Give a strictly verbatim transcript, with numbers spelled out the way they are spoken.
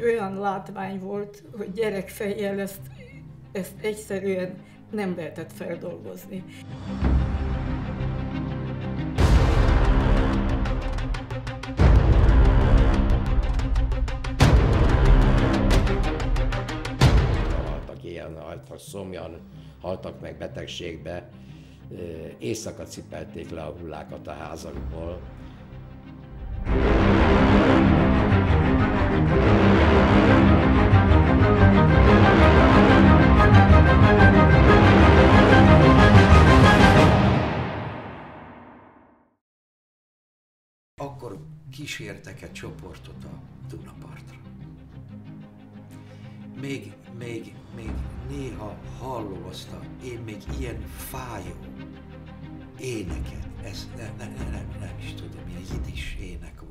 olyan látvány volt, hogy gyerekfejjel ezt, ezt egyszerűen nem lehetett feldolgozni. Haltak ilyen, haltak szomjan, haltak meg betegségbe, éjszaka cipelték le a hullákat a házakból. Akkor kísértek egy csoportot a Dunapartra. Még, még, még néha hallom azt a, én még ilyen fájó éneket, ez nem, nem, nem, nem is tudom, ilyen jiddis ének